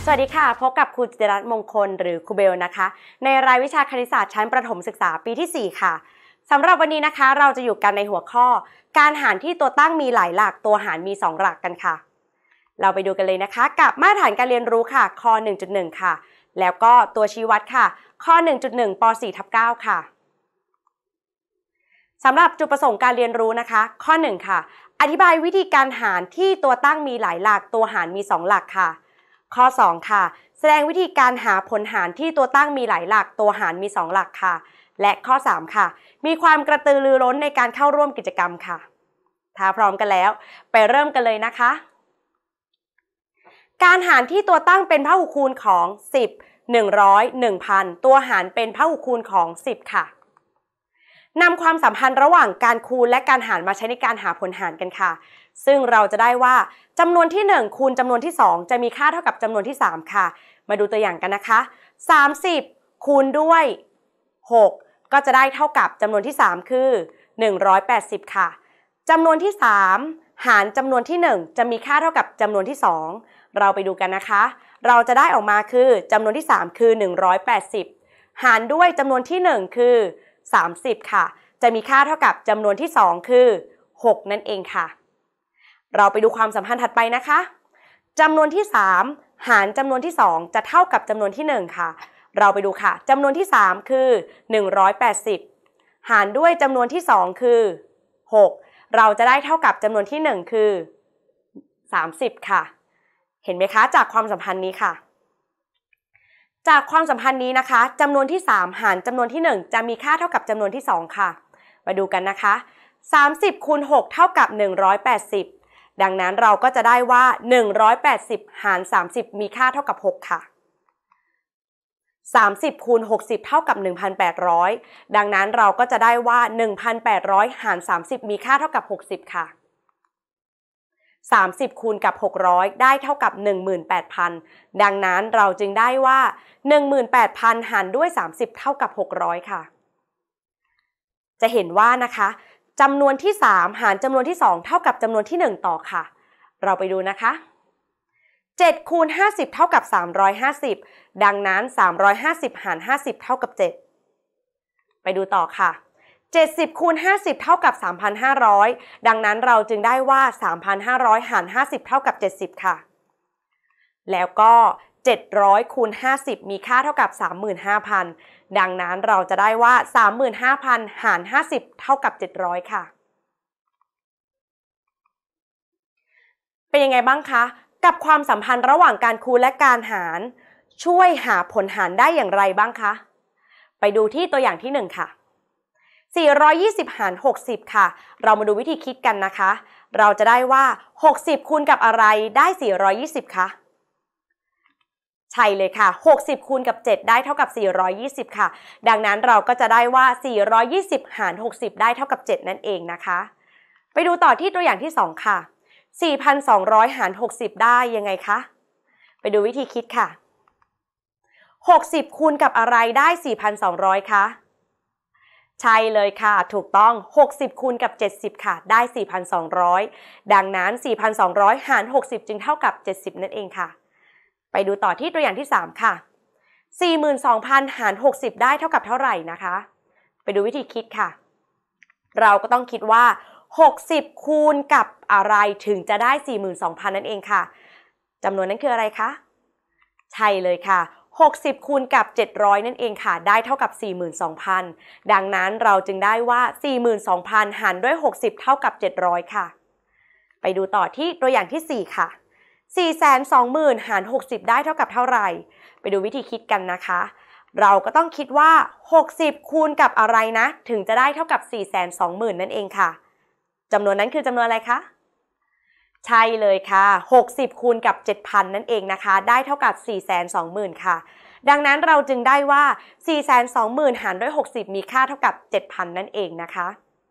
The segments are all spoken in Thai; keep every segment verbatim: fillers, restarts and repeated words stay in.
วัสดีค่ะพบกับครูจิตรรัตน์มงคลหรือครูเบลนะคะในรายวิชาคณิตศาสตร์ชั้นประถมศึกษาปีที่สี่ค่ะสำหรับวันนี้นะคะเราจะอยู่กันในหัวข้อการหารที่ตัวตั้งมีหลายหลักตัวหารมีสองหลักกันค่ะเราไปดูกันเลยนะคะกับมาตรฐานการเรียนรู้ค่ะข้อ หนึ่งจุดหนึ่ง ค่ะแล้วก็ตัวชี้วัดค่ะข้อ หนึ่งจุดหนึ่ง ป สี่ ทับ เก้า ค่ะสำหรับจุดประสงค์การเรียนรู้นะคะข้อหนึ่งค่ะอธิบายวิธีการหารที่ตัวตั้งมีหลายหลักตัวหารมีสองหลักค่ะข้อสองค่ะแสดงวิธีการหาผลหารที่ตัวตั้งมีหลายหลักตัวหารมีสองหลักค่ะและข้อสามค่ะมีความกระตือรือร้นในการเข้าร่วมกิจกรรมค่ะถ้าพร้อมกันแล้วไปเริ่มกันเลยนะคะการหารที่ตัวตั้งเป็นพหุคูณของสิบ หนึ่งร้อย หนึ่งพัน ตัวหารเป็นพหุคูณของสิบค่ะนำความสัมพันธ์ระหว่างการคูณและการหารมาใช้ในการหาผลหารกันค่ะซึ่งเราจะได้ว่าจำนวนที่หนึ่งคูณจำนวนที่สองจะมีค่าเท่ากับจำนวนที่สามค่ะมาดูตัวอย่างกันนะคะสามสิบคูณด้วยหกก็จะได้เท่ากับจำนวนที่สามคือหนึ่งร้อยแปดสิบค่ะจำนวนที่สามหารจำนวนที่หนึ่งจะมีค่าเท่ากับจำนวนที่สองเราไปดูกันนะคะเราจะได้ออกมาคือจำนวนที่สามคือหนึ่งร้อยแปดสิบหารด้วยจำนวนที่หนึ่งคือสามสิบค่ะจะมีค่าเท่ากับจำนวนที่สองคือหกนั่นเองค่ะเราไปดูความสัมพันธ์ถัดไปนะคะจำนวนที่สามหารจำนวนที่สองจะเท่ากับจำนวนที่หนึ่งค่ะเราไปดูค่ะจำนวนที่สามคือหนึ่งร้อยแปดสิบหารด้วยจำนวนที่สองคือหกเราจะได้เท่ากับจำนวนที่หนึ่งคือสามสิบค่ะเห็นไหมคะจากความสัมพันธ์นี้ค่ะจากความสัมพันธ์นี้นะคะจำนวนที่สามหารจำนวนที่หนึ่งจะมีค่าเท่ากับจำนวนที่สองค่ะมาดูกันนะคะสามสิบคูณหกเท่ากับหนึ่งร้อยแปดสิบดังนั้นเราก็จะได้ว่าหนึ่งร้อยแปดสิบหารสามสิบมีค่าเท่ากับหกค่ะสามสิบคูณหกสิบเท่ากับ หนึ่งพันแปดร้อย ดังนั้นเราก็จะได้ว่า หนึ่งพันแปดร้อยหารสามสิบมีค่าเท่ากับหกสิบค่ะสามสิบคูณกับหกร้อยได้เท่ากับ หนึ่งหมื่นแปดพัน ดังนั้นเราจึงได้ว่า หนึ่งหมื่นแปดพัน หารด้วยสามสิบเท่ากับหกร้อยค่ะจะเห็นว่านะคะจำนวนที่สามหารจำนวนที่สองเท่ากับจำนวนที่หนึ่งต่อค่ะเราไปดูนะคะเจ็ดคูณห้าสิบเท่ากับสามร้อยห้าสิบดังนั้นสามร้อยห้าสิบหารห้าสิบเท่ากับเจ็ดไปดูต่อค่ะเจ็ดสิบคูณห้าสิบเท่ากับ สามพันห้าร้อย ดังนั้นเราจึงได้ว่า สามพันห้าร้อยหารห้าสิบเท่ากับเจ็ดสิบค่ะแล้วก็เจ็ดร้อยคูณห้าสิบมีค่าเท่ากับ สามหมื่นห้าพัน ดังนั้นเราจะได้ว่า สามหมื่นห้าพัน หารห้าสิบเท่ากับเจ็ดร้อยค่ะเป็นยังไงบ้างคะกับความสัมพันธ์ระหว่างการคูณและการหารช่วยหาผลหารได้อย่างไรบ้างคะไปดูที่ตัวอย่างที่หนึ่งค่ะสี่ร้อยยี่สิบหารหกสิบค่ะเรามาดูวิธีคิดกันนะคะเราจะได้ว่าหกสิบคูณกับอะไรได้สี่ร้อยยี่สิบคะใช่เลยค่ะหกสิบคูณกับเจ็ดได้เท่ากับสี่ร้อยยี่สิบค่ะดังนั้นเราก็จะได้ว่าสี่ร้อยยี่สิบหารหกสิบได้เท่ากับเจ็ดนั่นเองนะคะไปดูต่อที่ตัวอย่างที่สองค่ะสี่พันสองร้อยหารหกสิบได้ยังไงคะไปดูวิธีคิดค่ะหกสิบคูณกับอะไรได้ สี่พันสองร้อย คะใช่เลยค่ะถูกต้องหกสิบคูณกับเจ็ดสิบค่ะได้ สี่พันสองร้อย ดังนั้น สี่พันสองร้อยหารหกสิบจึงเท่ากับเจ็ดสิบนั่นเองค่ะไปดูต่อที่ตัวอย่างที่สามค่ะ สี่หมื่นสองพัน หารหกสิบได้เท่ากับเท่าไหร่นะคะไปดูวิธีคิดค่ะเราก็ต้องคิดว่าหกสิบคูณกับอะไรถึงจะได้ สี่หมื่นสองพัน นั่นเองค่ะจำนวนนั้นคืออะไรคะใช่เลยค่ะหกสิบคูณกับเจ็ดร้อยนั่นเองค่ะได้เท่ากับ สี่หมื่นสองพัน ดังนั้นเราจึงได้ว่า สี่หมื่นสองพัน หารด้วยหกสิบเท่ากับเจ็ดร้อยค่ะไปดูต่อที่ตัวอย่างที่สี่ค่ะ สี่แสนสองหมื่น หารหกสิบได้เท่ากับเท่าไหร่ไปดูวิธีคิดกันนะคะเราก็ต้องคิดว่าหกสิบคูณกับอะไรนะถึงจะได้เท่ากับ สี่แสนสองหมื่น นั่นเองค่ะจำนวนนั้นคือจำนวนอะไรคะใช่เลยค่ะหกสิบคูณกับ เจ็ดพัน นั่นเองนะคะได้เท่ากับ สี่แสนสองหมื่น ค่ะดังนั้นเราจึงได้ว่า สี่แสนสองหมื่น หารด้วยหกสิบมีค่าเท่ากับ เจ็ดพัน นั่นเองนะคะ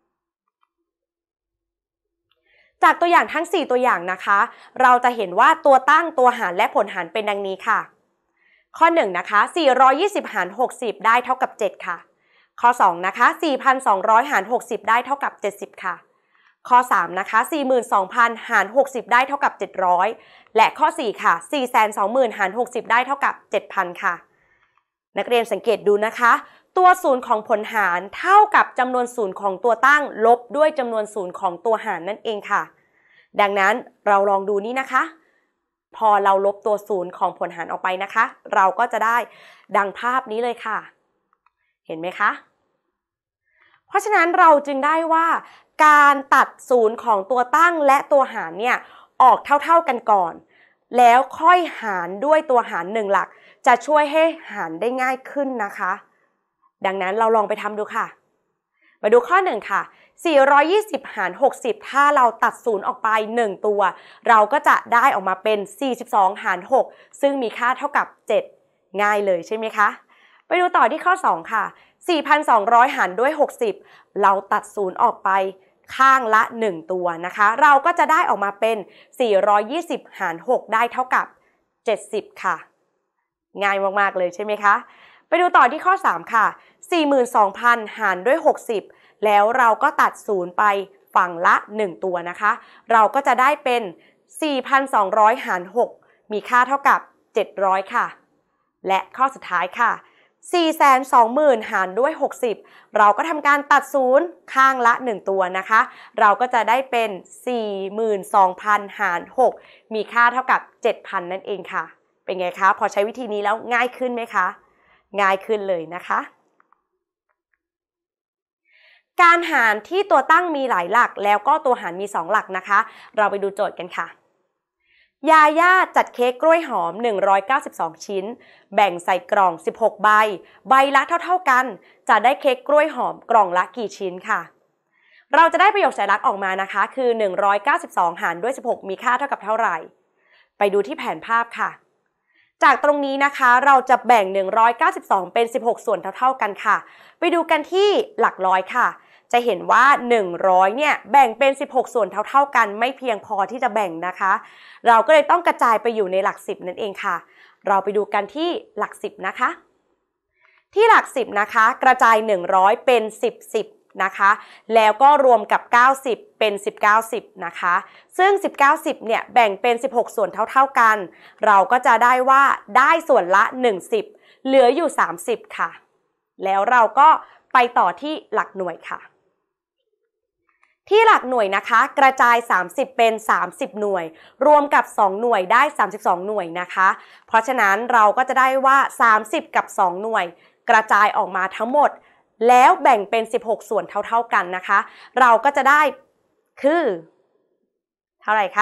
จากตัวอย่างทั้งสี่ตัวอย่างนะคะเราจะเห็นว่าตัวตั้งตัวหารและผลหารเป็นดังนี้ค่ะข้อหนึ่งนะคะสี่ร้อยยี่สิบหารหกสิบได้เท่ากับเจ็ดค่ะข้อสองนะคะ สี่พันสองร้อย หารหกสิบได้เท่ากับเจ็ดสิบค่ะข้อสามนะคะ สี่หมื่นสองพัน หาร หกสิบ ได้เท่ากับ เจ็ดร้อย และข้อสี่ค่ะ สี่แสนสองหมื่น หาร หกสิบ ได้เท่ากับ เจ็ดพัน ค่ะนักเรียนสังเกตดูนะคะตัวศูนย์ของผลหารเท่ากับจำนวนศูนย์ของตัวตั้งลบด้วยจำนวนศูนย์ของตัวหารนั่นเองค่ะดังนั้นเราลองดูนี่นะคะพอเราลบตัวศูนย์ของผลหารออกไปนะคะเราก็จะได้ดังภาพนี้เลยค่ะเห็นไหมคะเพราะฉะนั้นเราจึงได้ว่าการตัดศูนย์ของตัวตั้งและตัวหารเนี่ยออกเท่าๆกันก่อนแล้วค่อยหารด้วยตัวหารหนึ่งหลักจะช่วยให้หารได้ง่ายขึ้นนะคะดังนั้นเราลองไปทำดูค่ะมาดูข้อหนึ่งค่ะสี่ร้อยยี่สิบหารหกสิบถ้าเราตัดศูนย์ออกไปหนึ่งตัวเราก็จะได้ออกมาเป็นสี่สิบสองหารหกซึ่งมีค่าเท่ากับเจ็ดง่ายเลยใช่ไหมคะไปดูต่อที่ข้อสองค่ะ สี่พันสองร้อย หารด้วยหกสิบเราตัดศูนย์ออกไปข้างละหนึ่งตัวนะคะเราก็จะได้ออกมาเป็นสี่ร้อยยี่สิบหารหกได้เท่ากับเจ็ดสิบค่ะง่ายมากๆเลยใช่ไหมคะไปดูต่อที่ข้อสามค่ะ สี่หมื่นสองพัน หารด้วยหกสิบแล้วเราก็ตัดศูนย์ไปฝั่งละหนึ่งตัวนะคะเราก็จะได้เป็น สี่พันสองร้อย หารหกมีค่าเท่ากับเจ็ดร้อยค่ะและข้อสุดท้ายค่ะ สี่แสนสองหมื่น หารด้วยหกสิบเราก็ทำการตัดศูนย์ข้างละหนึ่งตัวนะคะเราก็จะได้เป็น สี่หมื่นสองพัน หารหกมีค่าเท่ากับ เจ็ดพัน นั่นเองค่ะเป็นไงคะพอใช้วิธีนี้แล้วง่ายขึ้นไหมคะง่ายขึ้นเลยนะคะการหารที่ตัวตั้งมีหลายหลักแล้วก็ตัวหารมีสองหลักนะคะเราไปดูโจทย์กันค่ะยาย่าจัดเค้กกล้วยหอมหนึ่งร้อยเก้าสิบสองชิ้นแบ่งใส่กล่องสิบหกใบใบละเท่าๆกันจะได้เค้กกล้วยหอมกล่องละกี่ชิ้นค่ะเราจะได้ประโยคสัญลักษณ์ออกมานะคะคือหนึ่งร้อยเก้าสิบสองหารด้วยสิบหกมีค่าเท่ากับเท่าไหร่ไปดูที่แผนภาพค่ะจากตรงนี้นะคะเราจะแบ่งหนึ่งร้อยเก้าสิบสองเป็นสิบหกส่วนเท่าๆกันค่ะไปดูกันที่หลักร้อยค่ะจะเห็นว่าหนึ่งร้อยเนี่ยแบ่งเป็นสิบหกส่วนเท่าๆกันไม่เพียงพอที่จะแบ่งนะคะเราก็เลยต้องกระจายไปอยู่ในหลักสิบนั่นเองค่ะเราไปดูกันที่หลักสิบนะคะที่หลักสิบนะคะกระจายหนึ่งร้อยเป็นสิบ สิบนะคะแล้วก็รวมกับเก้าสิบเป็นสิบเก้า สิบนะคะซึ่งสิบเก้า สิบเนี่ยแบ่งเป็นสิบหกส่วนเท่าๆกันเราก็จะได้ว่าได้ส่วนละหนึ่งสิบเหลืออยู่สามสิบค่ะแล้วเราก็ไปต่อที่หลักหน่วยค่ะที่หลักหน่วยนะคะกระจายสามสิบเป็นสามสิบหน่วยรวมกับสองหน่วยได้สามสิบสองหน่วยนะคะเพราะฉะนั้นเราก็จะได้ว่าสามสิบกับสองหน่วยกระจายออกมาทั้งหมดแล้วแบ่งเป็นสิบหกส่วนเท่าๆกันนะคะเราก็จะได้คือเท่าไหร่คะ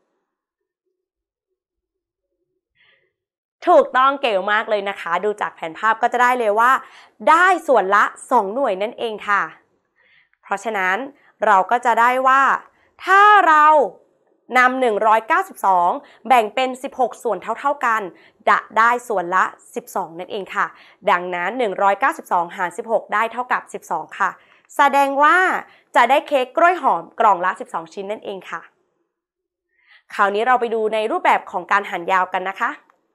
ถูกต้องเก่งมากเลยนะคะดูจากแผนภาพก็จะได้เลยว่าได้ส่วนละสองหน่วยนั่นเองค่ะเพราะฉะนั้นเราก็จะได้ว่าถ้าเรานำหนึ่งร้อยเก้าสิบสองแบ่งเป็นสิบหกส่วนเท่าๆกันจะได้ส่วนละสิบสองนั่นเองค่ะดังนั้นหนึ่งร้อยเก้าสิบสองหารสิบหกได้เท่ากับสิบสองค่ะแสดงว่าจะได้เค้กกล้วยหอมกล่องละสิบสองชิ้นนั่นเองค่ะคราวนี้เราไปดูในรูปแบบของการหารยาวกันนะคะ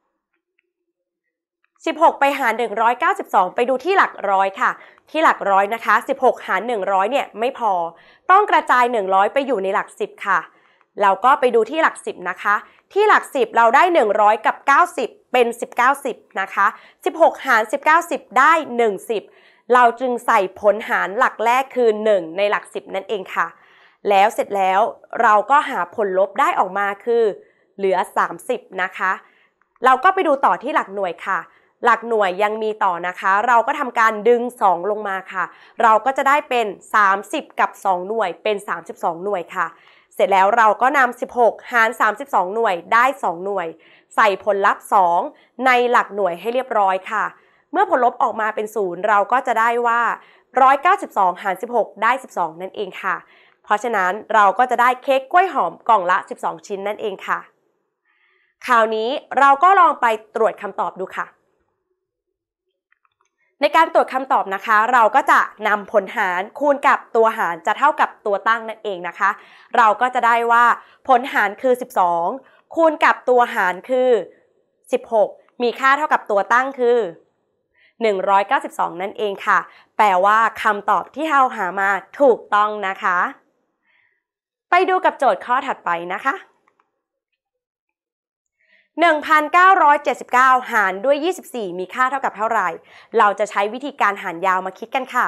สิบหกไปหารหนึ่งร้อยเก้าสิบสองไปดูที่หลักร้อยค่ะที่หลักร้อยนะคะสิบหกหารหนึ่งร้อยเนี่ยไม่พอต้องกระจายหนึ่งร้อยไปอยู่ในหลักสิบค่ะเราก็ไปดูที่หลักสิบนะคะที่หลักสิบเราได้หนึ่งร้อยกับเก้าสิบเป็นสิบเก้า สิบนะคะสิบหกหารสิบเก้า สิบได้หนึ่งสิบเราจึงใส่ผลหารหลักแรกคือหนึ่งในหลักสิบนั่นเองค่ะแล้วเสร็จแล้วเราก็หาผลลบได้ออกมาคือเหลือสามสิบนะคะเราก็ไปดูต่อที่หลักหน่วยค่ะหลักหน่วยยังมีต่อนะคะเราก็ทำการดึงสองลงมาค่ะเราก็จะได้เป็นสามสิบกับสองหน่วยเป็นสามสิบสองหน่วยค่ะเสร็จแล้วเราก็นำสิบหกหารสามสิบสองหน่วยได้สองหน่วยใส่ผลลัพธ์สองในหลักหน่วยให้เรียบร้อยค่ะเมื่อผลลบออกมาเป็นศูนย์เราก็จะได้ว่าหนึ่งร้อยเก้าสิบสองหารสิบหกได้สิบสองนั่นเองค่ะเพราะฉะนั้นเราก็จะได้เค้กกล้วยหอมกล่องละสิบสองชิ้นนั่นเองค่ะคราวนี้เราก็ลองไปตรวจคำตอบดูค่ะในการตรวจคำตอบนะคะเราก็จะนำผลหารคูณกับตัวหารจะเท่ากับตัวตั้งนั่นเองนะคะเราก็จะได้ว่าผลหารคือสิบสองคูณกับตัวหารคือสิบหกมีค่าเท่ากับตัวตั้งคือหนึ่งร้อยเก้าสิบสองนั่นเองค่ะแปลว่าคำตอบที่เราหามาถูกต้องนะคะไปดูกับโจทย์ข้อถัดไปนะคะ หนึ่งพันเก้าร้อยเจ็ดสิบเก้า หารด้วยยี่สิบสี่มีค่าเท่ากับเท่าไหร่เราจะใช้วิธีการหารยาวมาคิดกันค่ะ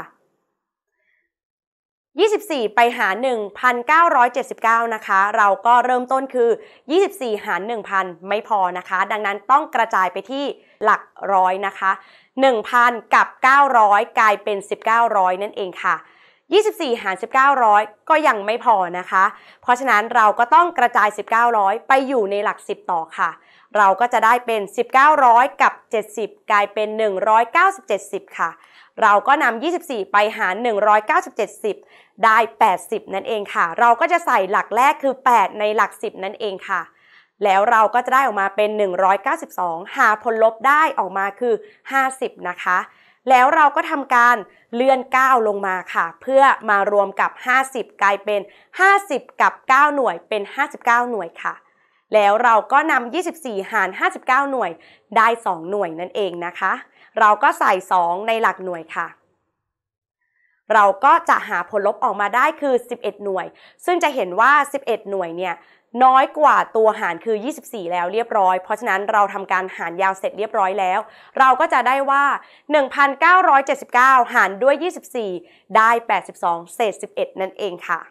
ยี่สิบสี่ไปหาร หนึ่งพันเก้าร้อยเจ็ดสิบเก้า นะคะเราก็เริ่มต้นคือยี่สิบสี่หาร หนึ่งพัน ไม่พอนะคะดังนั้นต้องกระจายไปที่หลักร้อยนะคะ หนึ่งพัน กับ เก้าร้อย กลายเป็น หนึ่งพันเก้าร้อย นั่นเองค่ะยี่สิบสี่หาร หนึ่งพันเก้าร้อย ก็ยังไม่พอนะคะเพราะฉะนั้นเราก็ต้องกระจาย หนึ่งพันเก้าร้อย ไปอยู่ในหลักสิบต่อค่ะเราก็จะได้เป็น หนึ่งพันเก้าร้อย กับ เจ็ดสิบ กลายเป็น หนึ่งร้อยเก้าสิบเจ็ด สิบค่ะเราก็นำยี่สิบสี่ไปหาร หนึ่งร้อยเก้าสิบเจ็ด สิบได้แปดสิบนั่นเองค่ะเราก็จะใส่หลักแรกคือแปดในหลักสิบนั่นเองค่ะแล้วเราก็จะได้ออกมาเป็นหนึ่งร้อยเก้าสิบสองหาผลลบได้ออกมาคือห้าสิบนะคะแล้วเราก็ทำการเลื่อนเก้าลงมาค่ะเพื่อมารวมกับห้าสิบกลายเป็นห้าสิบกับเก้าหน่วยเป็นห้าสิบเก้าหน่วยค่ะแล้วเราก็นำยี่สิบสี่หารห้าสิบเก้าหน่วยได้สองหน่วยนั่นเองนะคะเราก็ใส่สองในหลักหน่วยค่ะเราก็จะหาผลลบออกมาได้คือสิบเอ็ดหน่วยซึ่งจะเห็นว่าสิบเอ็ดหน่วยเนี่ยน้อยกว่าตัวหารคือยี่สิบสี่แล้วเรียบร้อยเพราะฉะนั้นเราทำการหารยาวเสร็จเรียบร้อยแล้วเราก็จะได้ว่า หนึ่งพันเก้าร้อยเจ็ดสิบเก้า หารด้วยยี่สิบสี่ได้แปดสิบสองเศษสิบเอ็ดนั่นเองค่ะ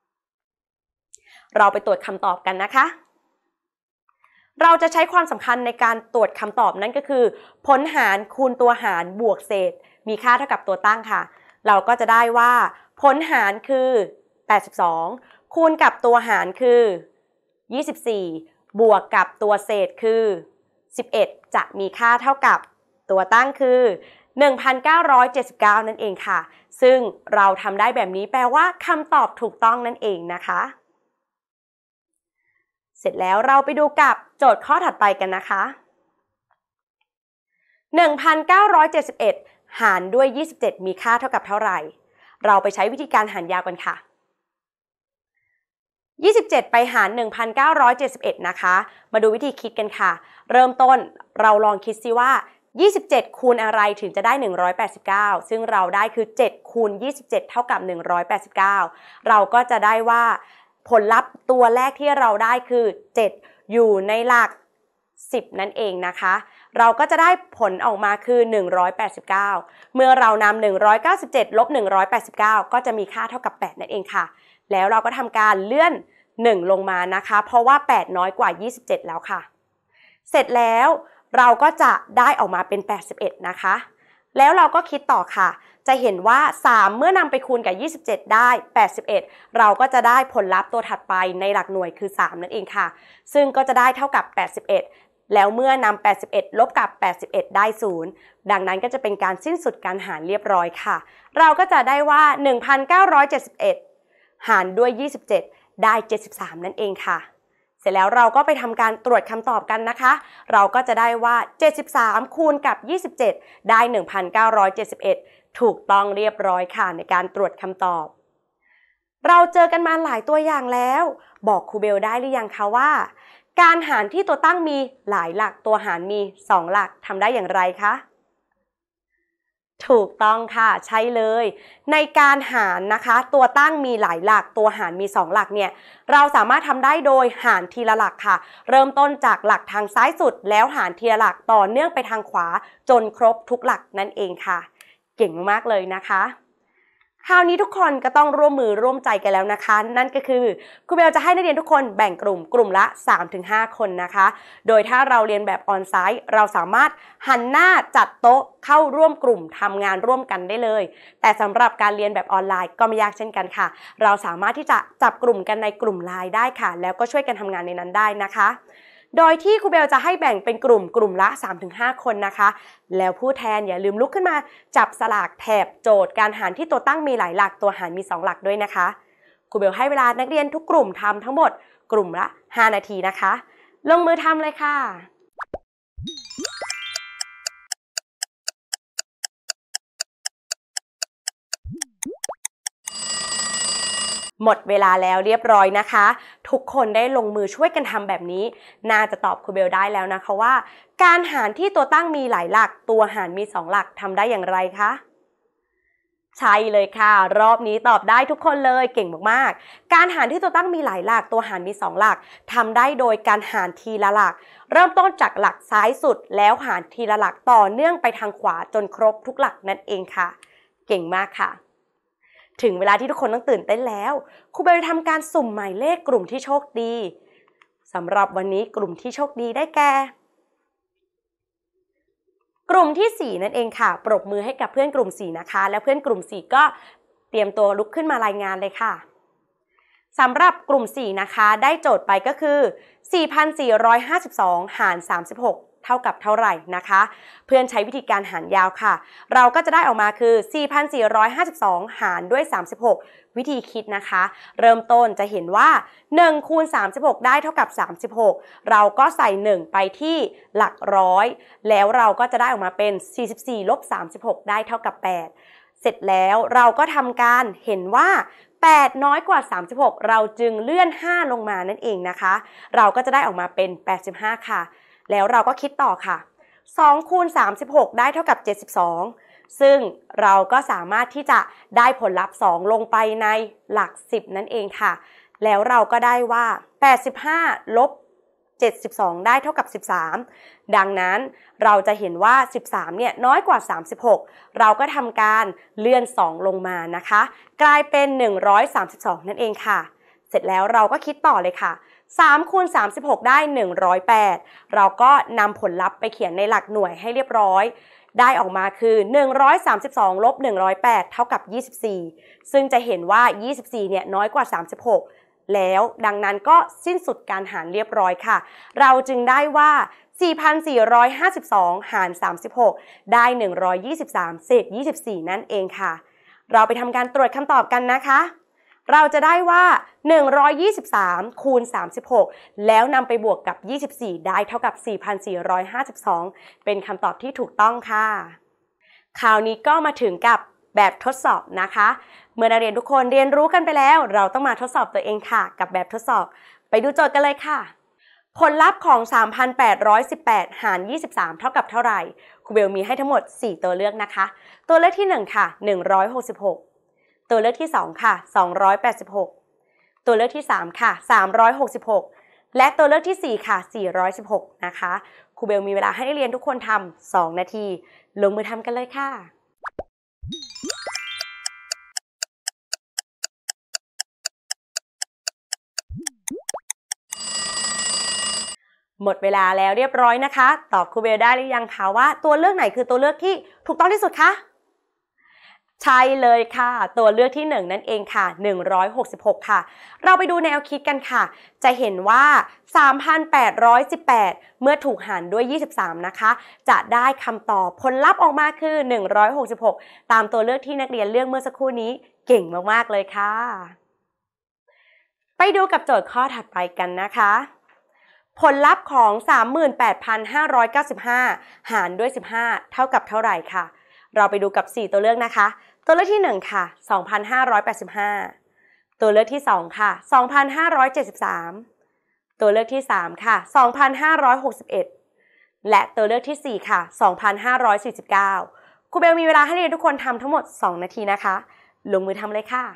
เราไปตรวจคำตอบกันนะคะเราจะใช้ความสำคัญในการตรวจคำตอบนั่นก็คือผลหารคูณตัวหารบวกเศษมีค่าเท่ากับตัวตั้งค่ะเราก็จะได้ว่าผลหารคือแปดสิบสองคูณกับตัวหารคือยี่สิบสี่บวกกับตัวเศษคือสิบเอ็ดจะมีค่าเท่ากับตัวตั้งคือ หนึ่งพันเก้าร้อยเจ็ดสิบเก้า นั่นเองค่ะซึ่งเราทำได้แบบนี้แปลว่าคำตอบถูกต้องนั่นเองนะคะเสร็จแล้วเราไปดูกับโจทย์ข้อถัดไปกันนะคะ หนึ่งพันเก้าร้อยเจ็ดสิบเอ็ด หารด้วยยี่สิบเจ็ดมีค่าเท่ากับเท่าไหร่เราไปใช้วิธีการหารยาวกันค่ะยี่สิบเจ็ดไปหาร หนึ่งพันเก้าร้อยเจ็ดสิบเอ็ด นะคะมาดูวิธีคิดกันค่ะเริ่มต้นเราลองคิดซิว่ายี่สิบเจ็ดคูณอะไรถึงจะได้หนึ่งร้อยแปดสิบเก้าซึ่งเราได้คือเจ็ดคูณยี่สิบเจ็ดเท่ากับหนึ่งร้อยแปดสิบเก้าเราก็จะได้ว่าผลลัพธ์ตัวแรกที่เราได้คือเจ็ดอยู่ในหลักสิบนั่นเองนะคะเราก็จะได้ผลออกมาคือหนึ่งร้อยแปดสิบเก้าเมื่อเรานำหนึ่งร้อยเก้าสิบเจ็ดลบหนึ่งร้อยแปดสิบเก้าก็จะมีค่าเท่ากับแปดนั่นเองค่ะแล้วเราก็ทำการเลื่อนหนึ่งลงมานะคะเพราะว่าแปดน้อยกว่ายี่สิบเจ็ดแล้วค่ะเสร็จแล้วเราก็จะได้ออกมาเป็นแปดสิบเอ็ดนะคะแล้วเราก็คิดต่อค่ะจะเห็นว่าสามเมื่อนำไปคูณกับยี่สิบเจ็ดได้แปดสิบเอ็ดเราก็จะได้ผลลัพธ์ตัวถัดไปในหลักหน่วยคือสามนั่นเองค่ะซึ่งก็จะได้เท่ากับแปดสิบเอ็ดแล้วเมื่อนำแปดสิบเอ็ดลบกับแปดสิบเอ็ดได้ศูนย์ดังนั้นก็จะเป็นการสิ้นสุดการหารเรียบร้อยค่ะเราก็จะได้ว่า หนึ่งพันเก้าร้อยเจ็ดสิบเอ็ด หารด้วยยี่สิบเจ็ดได้เจ็ดสิบสามนั่นเองค่ะเสร็จแล้วเราก็ไปทำการตรวจคำตอบกันนะคะเราก็จะได้ว่าเจ็ดสิบสามคูณกับยี่สิบเจ็ดได้ หนึ่งพันเก้าร้อยเจ็ดสิบเอ็ด ถูกต้องเรียบร้อยค่ะในการตรวจคำตอบเราเจอกันมาหลายตัวอย่างแล้วบอกครูเบลได้หรือยังคะว่าการหารที่ตัวตั้งมีหลายหลักตัวหารมีสองหลักทำได้อย่างไรคะถูกต้องค่ะใช่เลยในการหารนะคะตัวตั้งมีหลายหลักตัวหารมีสองหลักเนี่ยเราสามารถทำได้โดยหารทีละหลักค่ะเริ่มต้นจากหลักทางซ้ายสุดแล้วหารทีละหลักต่อเนื่องไปทางขวาจนครบทุกหลักนั่นเองค่ะเก่งมากเลยนะคะคราวนี้ทุกคนก็ต้องร่วมมือร่วมใจกันแล้วนะคะนั่นก็คือครูเบลจะให้นักเรียนทุกคนแบ่งกลุ่มกลุ่มละ สามถึงห้า คนนะคะโดยถ้าเราเรียนแบบออนไซต์เราสามารถหันหน้าจัดโต๊ะเข้าร่วมกลุ่มทำงานร่วมกันได้เลยแต่สำหรับการเรียนแบบออนไลน์ก็ไม่ยากเช่นกันค่ะเราสามารถที่จะจับกลุ่มกันในกลุ่มไลน์ได้ค่ะแล้วก็ช่วยกันทำงานในนั้นได้นะคะโดยที่ครูเบลจะให้แบ่งเป็นกลุ่มกลุ่มละ สามถึงห้า คนนะคะแล้วผู้แทนอย่าลืมลุกขึ้นมาจับสลากแถบโจทย์การหารที่ตัวตั้งมีหลายหลักตัวหารมีสองหลักด้วยนะคะครูเบลให้เวลานักเรียนทุกกลุ่มทำทั้งหมดกลุ่มละห้านาทีนะคะลงมือทำเลยค่ะหมดเวลาแล้วเรียบร้อยนะคะทุกคนได้ลงมือช่วยกันทำแบบนี้น่าจะตอบครูเบลได้แล้วนะคะว่าการหารที่ตัวตั้งมีหลายหลักตัวหารมีสองหลักทำได้อย่างไรคะใช่เลยค่ะรอบนี้ตอบได้ทุกคนเลยเก่งมากๆการหารที่ตัวตั้งมีหลายหลักตัวหารมีสองหลักทำได้โดยการหารทีละหลักเริ่มต้นจากหลักซ้ายสุดแล้วหารทีละหลักต่อเนื่องไปทางขวาจนครบทุกหลักนั่นเองค่ะเก่งมากค่ะถึงเวลาที่ทุกคนต้องตื่นเต้นแล้วครูเบลจะทำการสุ่มหมายเลขกลุ่มที่โชคดีสำหรับวันนี้กลุ่มที่โชคดีได้แก่กลุ่มที่สี่นั่นเองค่ะปรบมือให้กับเพื่อนกลุ่มสี่นะคะและเพื่อนกลุ่มสี่ก็เตรียมตัวลุกขึ้นมารายงานเลยค่ะสำหรับกลุ่มสี่นะคะได้โจทย์ไปก็คือ สี่พันสี่ร้อยห้าสิบสอง หาร สามสิบหก เท่ากับเท่าไหร่นะคะเพื่อนใช้วิธีการหารยาวค่ะเราก็จะได้ออกมาคือ สี่พันสี่ร้อยห้าสิบสอง หารด้วย สามสิบหก วิธีคิดนะคะเริ่มต้นจะเห็นว่าหนึ่งคูณสามสิบหกได้เท่ากับสามสิบหกเราก็ใส่หนึ่งไปที่หลักร้อยแล้วเราก็จะได้ออกมาเป็นสี่สิบสี่ลบสามสิบหกได้เท่ากับแปดเสร็จแล้วเราก็ทำการเห็นว่าแปดน้อยกว่าสามสิบหกเราจึงเลื่อนห้าลงมานั่นเองนะคะเราก็จะได้ออกมาเป็นแปดสิบห้าค่ะแล้วเราก็คิดต่อค่ะสองคูณสามสิบหกได้เท่ากับเจ็ดสิบสองซึ่งเราก็สามารถที่จะได้ผลลัพธ์สองลงไปในหลักสิบนั่นเองค่ะแล้วเราก็ได้ว่าแปดสิบห้าลบเจ็ดสิบสองได้เท่ากับสิบสามดังนั้นเราจะเห็นว่าสิบสามเนี่ยน้อยกว่าสามสิบหกเราก็ทำการเลื่อนสองลงมานะคะกลายเป็นหนึ่งร้อยสามสิบสองนั่นเองค่ะเสร็จแล้วเราก็คิดต่อเลยค่ะสามคูณสามสิบหกได้หนึ่งร้อยแปดเราก็นำผลลัพธ์ไปเขียนในหลักหน่วยให้เรียบร้อยได้ออกมาคือหนึ่งร้อยสามสิบสองลบหนึ่งร้อยแปดเท่ากับยี่สิบสี่ซึ่งจะเห็นว่ายี่สิบสี่เนี่ยน้อยกว่าสามสิบหกแล้วดังนั้นก็สิ้นสุดการหารเรียบร้อยค่ะเราจึงได้ว่า สี่พันสี่ร้อยห้าสิบสอง หาร สามสิบหก ได้หนึ่งร้อยยี่สิบสามเศษยี่สิบสี่นั่นเองค่ะเราไปทำการตรวจคำตอบกันนะคะเราจะได้ว่าหนึ่งร้อยยี่สิบสามคูณสามสิบหกแล้วนำไปบวกกับยี่สิบสี่ได้เท่ากับ สี่พันสี่ร้อยห้าสิบสอง เป็นคำตอบที่ถูกต้องค่ะคราวนี้ก็มาถึงกับแบบทดสอบนะคะเมื่อนักเรียนทุกคนเรียนรู้กันไปแล้วเราต้องมาทดสอบตัวเองค่ะกับแบบทดสอบไปดูโจทย์กันเลยค่ะผลลัพธ์ของ สามพันแปดร้อยสิบแปด หาร ยี่สิบสาม เท่ากับเท่าไหร่ครูเบลมีให้ทั้งหมดสี่ตัวเลือกนะคะตัวเลือกที่หนึ่งค่ะหนึ่งร้อยหกสิบหกตัวเลือกที่สองค่ะสองร้อยแปดสิบหกตัวเลือกที่สามค่ะสามร้อยหกสิบหกและตัวเลือกที่สี่ค่ะสี่ร้อยสิบหกนะคะครูเบลมีเวลาให้นักเรียนทุกคนทำสองนาทีลงมือทำกันเลยค่ะหมดเวลาแล้วเรียบร้อยนะคะตอบครูเบลได้หรือยังคะว่าตัวเลือกไหนคือตัวเลือกที่ถูกต้องที่สุดคะใช่เลยค่ะตัวเลือกที่หนึ่งนั่นเองค่ะหนึ่งร้อยหกสิบหกค่ะเราไปดูแนวคิดกันค่ะจะเห็นว่า สามพันแปดร้อยสิบแปด เมื่อถูกหารด้วยยี่สิบสามนะคะจะได้คำตอบผลลัพธ์ออกมาคือหนึ่งร้อยหกสิบหกตามตัวเลือกที่นักเรียนเลือกเมื่อสักครู่นี้เก่งมากๆเลยค่ะไปดูกับโจทย์ข้อถัดไปกันนะคะผลลัพธ์ของ สามหมื่นแปดพันห้าร้อยเก้าสิบห้า หารด้วยสิบห้าเท่ากับเท่าไหร่ค่ะเราไปดูกับสี่ตัวเลือกนะคะตัวเลือกที่หนึ่งค่ะ สองพันห้าร้อยแปดสิบห้า ตัวเลือกที่สองค่ะ สองพันห้าร้อยเจ็ดสิบสาม ตัวเลือกที่สามค่ะ สองพันห้าร้อยหกสิบเอ็ด และตัวเลือกที่สี่ค่ะ สองพันห้าร้อยสี่สิบเก้า ครูเบลมีเวลาให้นักเรียนทุกคนทำทั้งหมดสองนาทีนะคะลงมือทำเลยค่ะ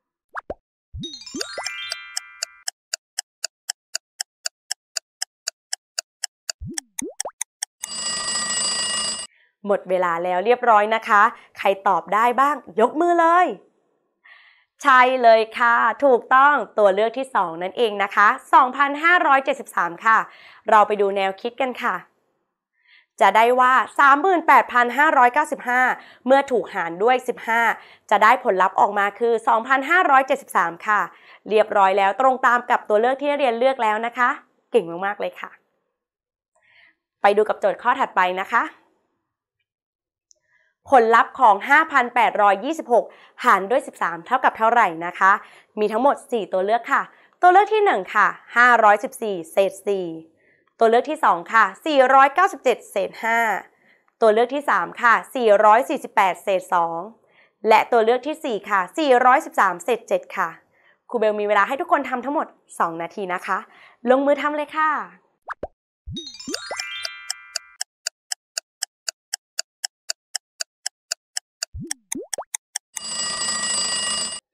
หมดเวลาแล้วเรียบร้อยนะคะใครตอบได้บ้างยกมือเลยใช่เลยค่ะถูกต้องตัวเลือกที่สองนั่นเองนะคะ สองพันห้าร้อยเจ็ดสิบสาม ค่ะเราไปดูแนวคิดกันค่ะจะได้ว่า สามหมื่นแปดพันห้าร้อยเก้าสิบห้า เมื่อถูกหารด้วยสิบห้าจะได้ผลลัพธ์ออกมาคือ สองพันห้าร้อยเจ็ดสิบสาม ค่ะเรียบร้อยแล้วตรงตามกับตัวเลือกที่นักเรียนเลือกแล้วนะคะเก่งมากๆเลยค่ะไปดูกับโจทย์ข้อถัดไปนะคะผลลัพธ์ของ ห้าพันแปดร้อยยี่สิบหก หารด้วยสิบสามเท่ากับเท่าไหร่นะคะมีทั้งหมดสี่ตัวเลือกค่ะตัวเลือกที่หนึ่งค่ะห้าร้อยสิบสี่เศษสี่ตัวเลือกที่สองค่ะสี่ร้อยเก้าสิบเจ็ดเศษห้าตัวเลือกที่สามค่ะสี่ร้อยสี่สิบแปดเศษสองและตัวเลือกที่สี่ค่ะสี่ร้อยสิบสามเศษเจ็ดค่ะครูเบลมีเวลาให้ทุกคนทำทั้งหมดสองนาทีนะคะลงมือทำเลยค่ะ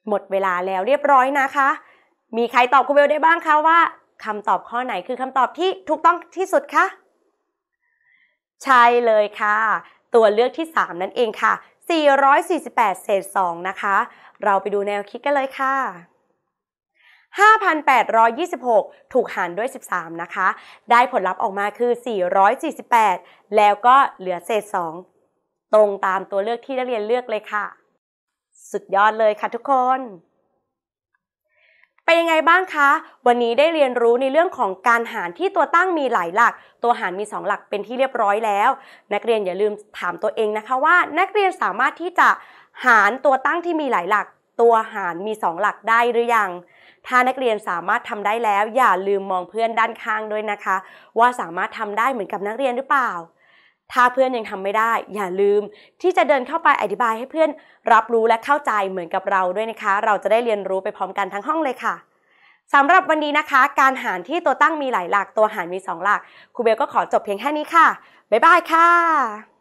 หมดเวลาแล้วเรียบร้อยนะคะมีใครตอบครูเบลได้บ้างคะว่าคำตอบข้อไหนคือคำตอบที่ถูกต้องที่สุดคะใช่เลยค่ะตัวเลือกที่สามนั่นเองค่ะสี่ร้อยสี่สิบแปดเศษสองนะคะเราไปดูแนวคิดกันเลยค่ะห้าพันแปดร้อยยี่สิบหกถูกหารด้วยสิบสามนะคะได้ผลลัพธ์ออกมาคือสี่ร้อยสี่สิบแปดแล้วก็เหลือเศษสองตรงตามตัวเลือกที่นักเรียนเลือกเลยค่ะสุดยอดเลยค่ะทุกคนเป็นยังไงบ้างคะวันนี้ได้เรียนรู้ในเรื่องของการหารที่ตัวตั้งมีหลายหลักตัวหารมีสองหลักเป็นที่เรียบร้อยแล้วนักเรียนอย่าลืมถามตัวเองนะคะว่านักเรียนสามารถที่จะหารตัวตั้งที่มีหลายหลักตัวหารมีสองหลักได้หรือยังถ้านักเรียนสามารถทำได้แล้วอย่าลืมมองเพื่อนด้านข้างด้วยนะคะว่าสามารถทำได้เหมือนกับนักเรียนหรือเปล่าถ้าเพื่อนยังทำไม่ได้อย่าลืมที่จะเดินเข้าไปอธิบายให้เพื่อนรับรู้และเข้าใจเหมือนกับเราด้วยนะคะเราจะได้เรียนรู้ไปพร้อมกันทั้งห้องเลยค่ะสำหรับวันนี้นะคะการหารที่ตัวตั้งมีหลายหลักตัวหารมีสองหลักครูเบลก็ขอจบเพียงแค่นี้ค่ะบ๊ายบายค่ะ